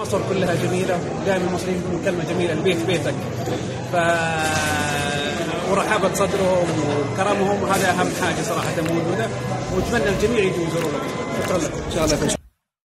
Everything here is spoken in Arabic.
مصر كلها جميلة، دائما المصريين يقولون كلمة جميلة: البيت بيتك. ورحابة صدرهم وكرمهم هذا أهم حاجة صراحة موجودة، وأتمنى الجميع يجوا يزورونه. شكرا لكم. إن شاء الله.